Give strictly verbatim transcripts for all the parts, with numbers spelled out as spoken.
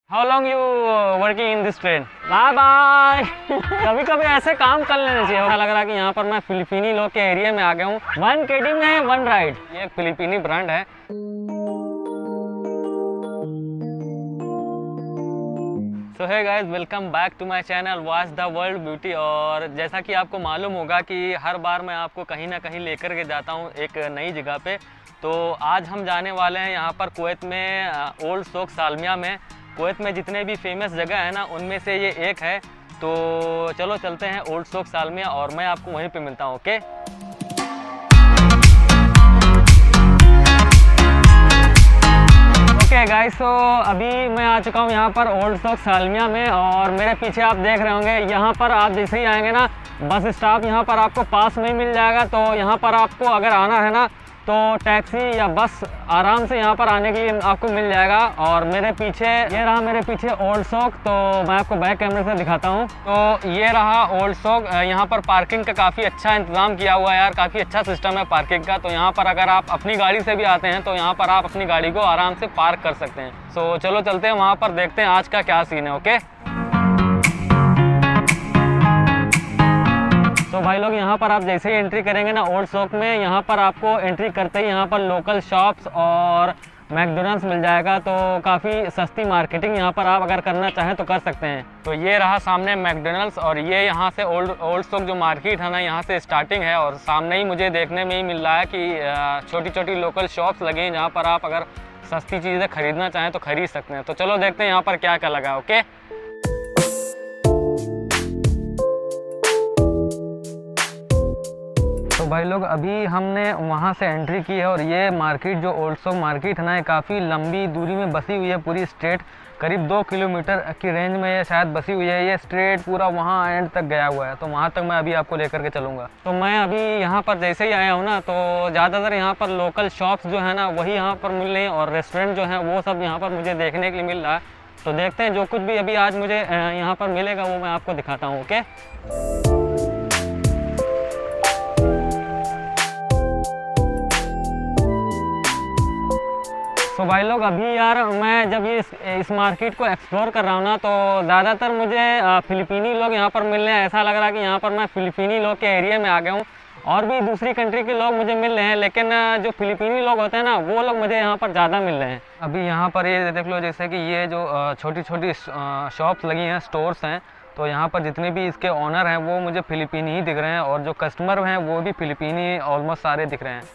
How long you working in this train? Bye bye. कभी कभी ऐसे काम कर लेने चाहिए। लग रहा है कि यहाँ पर मैं फिलिपीनी लोग के एरिया में आ गया हूँ। वन केडी में वन राइड, ये एक फिलिपीनी ब्रांड है। So hey guys, welcome back to my channel watch the world beauty. और जैसा कि आपको मालूम होगा कि हर बार मैं आपको कहीं ना कहीं लेकर के जाता हूँ एक नई जगह पे। तो आज हम जाने वाले हैं यहाँ पर कुवैत में ओल्ड सोक सालमिया में। कुवैत में जितने भी फेमस जगह है ना, उनमें से ये एक है। तो चलो चलते हैं ओल्ड सोक सालमिया और मैं आपको वहीं पे मिलता हूँ। ओके ओके गाइस, तो अभी मैं आ चुका हूँ यहाँ पर ओल्ड सोक सालमिया में। और मेरे पीछे आप देख रहे होंगे, यहाँ पर आप जैसे ही आएंगे ना, बस स्टॉप यहाँ पर आपको पास में ही मिल जाएगा। तो यहाँ पर आपको अगर आना है ना, तो टैक्सी या बस आराम से यहाँ पर आने के लिए आपको मिल जाएगा। और मेरे पीछे ये रहा, मेरे पीछे ओल्ड सोक। तो मैं आपको बैक कैमरे से दिखाता हूँ। तो ये रहा ओल्ड सोक। यहाँ पर पार्किंग का काफ़ी अच्छा इंतज़ाम किया हुआ है यार, काफ़ी अच्छा सिस्टम है पार्किंग का। तो यहाँ पर अगर आप अपनी गाड़ी से भी आते हैं तो यहाँ पर आप अपनी गाड़ी को आराम से पार्क कर सकते हैं। सो चलो चलते हैं वहाँ पर, देखते हैं आज का क्या सीन है। ओके तो भाई लोग, यहाँ पर आप जैसे ही एंट्री करेंगे ना ओल्ड सोक में, यहाँ पर आपको एंट्री करते ही यहाँ पर लोकल शॉप्स और मैकडोनल्ड्स मिल जाएगा। तो काफ़ी सस्ती मार्केटिंग यहाँ पर आप अगर करना चाहें तो कर सकते हैं। तो ये रहा सामने मैकडोनल्ड्स, और ये यहाँ से ओल्ड ओल्ड सोक जो मार्केट है ना, यहाँ से स्टार्टिंग है। और सामने ही मुझे देखने में ही मिल रहा है कि छोटी छोटी लोकल शॉप्स लगे हैं जहाँ पर आप अगर सस्ती चीज़ें खरीदना चाहें तो खरीद सकते हैं। तो चलो देखते हैं यहाँ पर क्या क्या लगा है। ओके तो भाई लोग, अभी हमने वहाँ से एंट्री की है। और ये मार्केट जो ओल्ड सोक मार्केट है ना, ये काफ़ी लंबी दूरी में बसी हुई है, पूरी स्ट्रेट करीब दो किलोमीटर की रेंज में ये शायद बसी हुई है। ये स्ट्रेट पूरा वहाँ एंड तक गया हुआ है। तो वहाँ तक मैं अभी आपको लेकर के चलूँगा। तो मैं अभी यहाँ पर जैसे ही आया हूँ ना, तो ज़्यादातर यहाँ पर लोकल शॉप्स जो है ना, वही यहाँ पर मिल रही हैं। और रेस्टोरेंट जो है वो सब यहाँ पर मुझे देखने के लिए मिल रहा है। तो देखते हैं, जो कुछ भी अभी आज मुझे यहाँ पर मिलेगा वो मैं आपको दिखाता हूँ। ओके तो भाई लोग, अभी यार मैं जब ये इस, इस मार्केट को एक्सप्लोर कर रहा हूँ ना, तो ज़्यादातर मुझे फिलिपीनी लोग यहाँ पर मिल रहे हैं। ऐसा लग रहा है कि यहाँ पर मैं फिलिपीनी लोग के एरिया में आ गया हूँ। और भी दूसरी कंट्री के लोग मुझे मिल रहे हैं, लेकिन जो फिलिपीनी लोग होते हैं ना, वो लोग मुझे यहाँ पर ज़्यादा मिल रहे हैं। अभी यहाँ पर ये देख लो, जैसे कि ये जो छोटी छोटी शॉप्स लगी हैं, स्टोर्स हैं, तो यहाँ पर जितने भी इसके ऑनर हैं वो मुझे फिलिपीनी ही दिख रहे हैं। और जो कस्टमर हैं वो भी फिलिपीनी ऑलमोस्ट सारे दिख रहे हैं।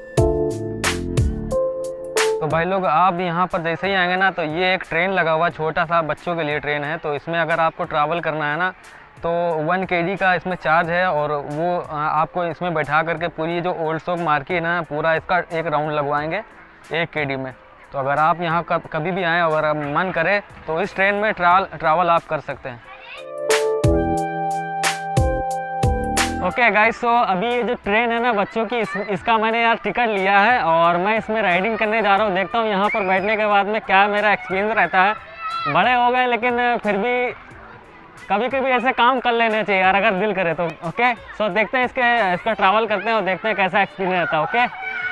तो भाई लोग, आप यहाँ पर जैसे ही आएंगे ना, तो ये एक ट्रेन लगा हुआ, छोटा सा बच्चों के लिए ट्रेन है। तो इसमें अगर आपको ट्रैवल करना है ना, तो वन केडी का इसमें चार्ज है। और वो आपको इसमें बैठा करके पूरी जो ओल्ड सोक मार्केट है ना, पूरा इसका एक राउंड लगवाएंगे एक केडी में। तो अगर आप यहाँ कभी भी आएँ, अगर मन करे तो इस ट्रेन में ट्रैवल ट्रैवल आप कर सकते हैं। ओके गाइस, सो अभी ये जो ट्रेन है ना बच्चों की, इस, इसका मैंने यार टिकट लिया है और मैं इसमें राइडिंग करने जा रहा हूँ। देखता हूँ यहाँ पर बैठने के बाद में क्या मेरा एक्सपीरियंस रहता है। बड़े हो गए लेकिन फिर भी कभी कभी ऐसे काम कर लेने चाहिए यार, अगर दिल करे तो। ओके सो देखते हैं इसके इसका ट्रैवल करते हैं और देखते हैं कैसा एक्सपीरियंस रहता है। ओके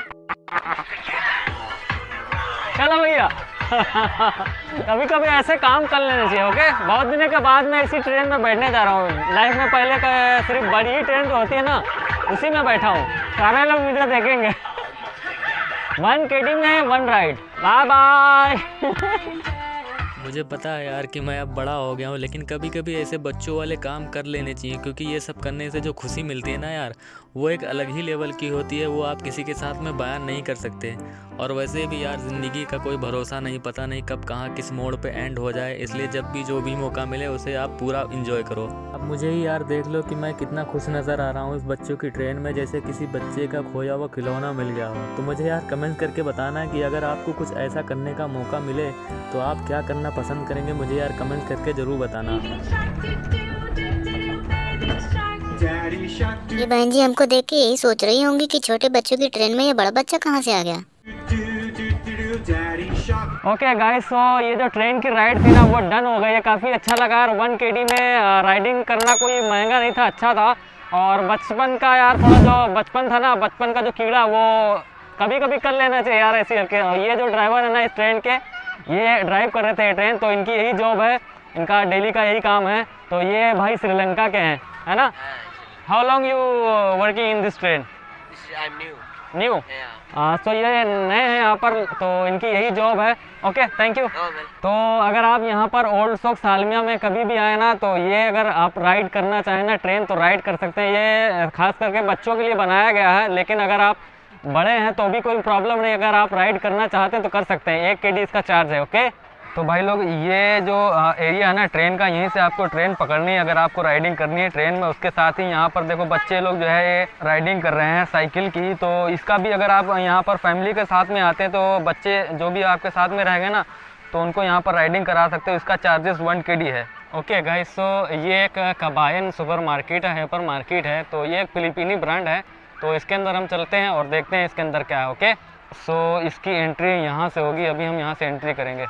चलो भैया। कभी कभी ऐसे काम कर लेने चाहिए। ओके बहुत दिनों के बाद मैं इसी ट्रेन में बैठने जा रहा हूँ। लाइफ में पहले का सिर्फ बड़ी ही ट्रेन जो होती है ना, उसी में बैठा हूँ। सारे लोग मुझे देखेंगे। वन केडी में वन राइड। Bye bye. मुझे पता है यार कि मैं अब बड़ा हो गया हूँ, लेकिन कभी कभी ऐसे बच्चों वाले काम कर लेने चाहिए, क्योंकि ये सब करने से जो खुशी मिलती है ना यार, वो एक अलग ही लेवल की होती है। वो आप किसी के साथ में बयान नहीं कर सकते। और वैसे भी यार, ज़िंदगी का कोई भरोसा नहीं, पता नहीं कब कहाँ किस मोड़ पे एंड हो जाए। इसलिए जब भी जो भी मौका मिले उसे आप पूरा इंजॉय करो। अब मुझे ही यार देख लो कि मैं कितना खुश नज़र आ रहा हूँ इस बच्चों की ट्रेन में, जैसे किसी बच्चे का खोया हुआ खिलौना मिल गया हो। तो मुझे यार कमेंट करके बताना कि अगर आपको कुछ ऐसा करने का मौका मिले तो आप क्या करना पसंद करेंगे। मुझे यार कमेंट करके ज़रूर बताना। ये बहन जी हमको देख के यही सोच रही होंगी कि छोटे बच्चों की ट्रेन में ये बड़ा बच्चा कहाँ से आ गया। ओके गाइस, सो ये जो ट्रेन की राइड थी ना, वो डन हो गई है। काफ़ी अच्छा लगा। और वन केडी में राइडिंग करना कोई महंगा नहीं था, अच्छा था। और बचपन का यार थोड़ा जो बचपन था ना, बचपन का जो कीड़ा वो कभी कभी कर लेना चाहिए यार ऐसी हल्के। और ये जो ड्राइवर है ना इस ट्रेन के, ये ड्राइव कर रहे थे ट्रेन, तो इनकी यही जॉब है, इनका डेली का यही काम है। तो ये भाई श्रीलंका के हैं, है ना? How long you working in this train? New? तो ये नए हैं यहाँ पर, तो इनकी यही जॉब है। Okay, thank you. तो अगर आप यहाँ पर ओल्ड स्टॉक सालमिया में कभी भी आए ना, तो ये अगर आप राइड करना चाहें ना ट्रेन, तो राइड कर सकते हैं। ये खास करके बच्चों के लिए बनाया गया है, लेकिन अगर आप बड़े हैं तो भी कोई प्रॉब्लम नहीं, अगर आप राइड करना चाहते हैं तो कर सकते हैं। एक के डी इसका चार्ज है। ओके, तो भाई लोग ये जो एरिया है ना ट्रेन का, यहीं से आपको ट्रेन पकड़नी है अगर आपको राइडिंग करनी है ट्रेन में। उसके साथ ही यहाँ पर देखो बच्चे लोग जो है ये राइडिंग कर रहे हैं साइकिल की, तो इसका भी अगर आप यहाँ पर फैमिली के साथ में आते हैं तो बच्चे जो भी आपके साथ में रहेंगे ना, तो उनको यहाँ पर राइडिंग करा सकते हो। इसका चार्जेस वन के डी है। ओके गाइस, तो ये एक कबायन सुपर मार्केट है, हाइपर मार्केट है। तो ये एक फिलिपीनी ब्रांड है, तो इसके अंदर हम चलते हैं और देखते हैं इसके अंदर क्या है। ओके, सो इसकी एंट्री यहाँ से होगी, अभी हम यहाँ से एंट्री करेंगे।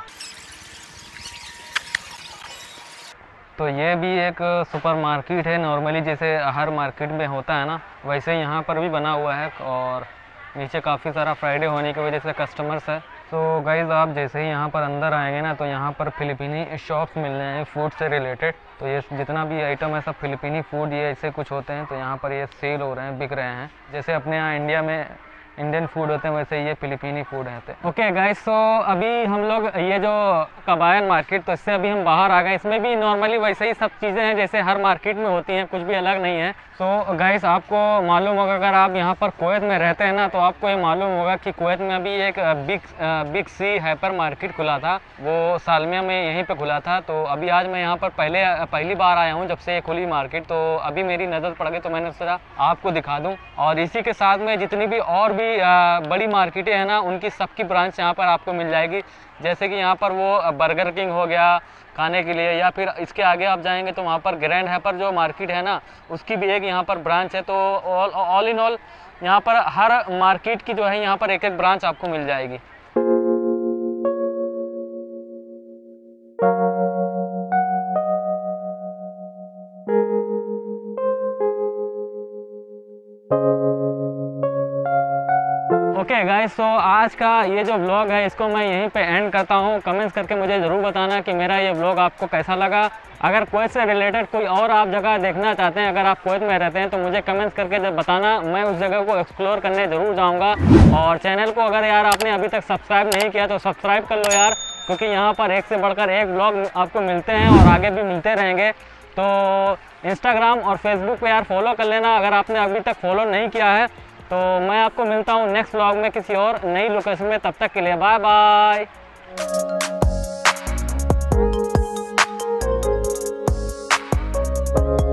तो ये भी एक सुपर मार्केट है, नॉर्मली जैसे हर मार्केट में होता है ना, वैसे यहाँ पर भी बना हुआ है। और नीचे काफ़ी सारा फ्राइडे होने की वजह से कस्टमर्स है। तो गाइज़ आप जैसे ही यहाँ पर अंदर आएंगे ना, तो यहाँ पर फिलिपीनी शॉप्स मिल रहे हैं फूड से रिलेटेड। तो ये जितना भी आइटम है सब फिलिपीनी फूड ये ऐसे कुछ होते हैं, तो यहाँ पर ये सेल हो रहे हैं, बिक रहे हैं। जैसे अपने यहाँ इंडिया में इंडियन फूड होते हैं, वैसे ये फिलिपीनी फूड है। ओके गाइस, तो अभी हम लोग ये जो कबायन मार्केट, तो इससे अभी हम बाहर आ गए। इसमें भी नॉर्मली वैसे ही सब चीज़ें हैं जैसे हर मार्केट में होती हैं, कुछ भी अलग नहीं है। तो गाइस आपको मालूम होगा, अगर आप यहाँ पर कुवैत में रहते हैं ना, तो आपको ये मालूम होगा कि कुवैत में अभी एक big big C hypermarket खुला था, वो सालमिया में यहीं पे खुला था। तो अभी आज मैं यहाँ पर पहले पहली बार आया हूँ जब से ये खुली मार्केट, तो अभी मेरी नज़र पड़ गई, तो मैंने सोचा आपको दिखा दूँ। और इसी के साथ में जितनी भी और भी बड़ी मार्केटें हैं ना, उनकी सबकी ब्रांच यहाँ पर आपको मिल जाएगी। जैसे कि यहाँ पर वो बर्गर किंग हो गया खाने के लिए, या फिर इसके आगे आप जाएंगे तो वहाँ पर ग्रैंड हाइपर जो मार्केट है ना, उसकी भी एक यहाँ पर ब्रांच है। तो ऑल ऑल इन ऑल यहाँ पर हर मार्केट की जो है यहाँ पर एक एक ब्रांच आपको मिल जाएगी। ओके गाइस, तो आज का ये जो व्लॉग है इसको मैं यहीं पे एंड करता हूँ। कमेंट्स करके मुझे ज़रूर बताना कि मेरा ये व्लॉग आपको कैसा लगा। अगर कुवैत से रिलेटेड कोई और आप जगह देखना चाहते हैं, अगर आप कुवैत में रहते हैं, तो मुझे कमेंट्स करके जब बताना, मैं उस जगह को एक्सप्लोर करने ज़रूर जाऊँगा। और चैनल को अगर यार आपने अभी तक सब्सक्राइब नहीं किया तो सब्सक्राइब कर लो यार, क्योंकि यहाँ पर एक से बढ़कर एक व्लॉग आपको मिलते हैं और आगे भी मिलते रहेंगे। तो इंस्टाग्राम और फेसबुक पे यार फॉलो कर लेना अगर आपने अभी तक फॉलो नहीं किया है। तो मैं आपको मिलता हूँ नेक्स्ट व्लॉग में किसी और नई लोकेशन में, तब तक के लिए बाय बाय।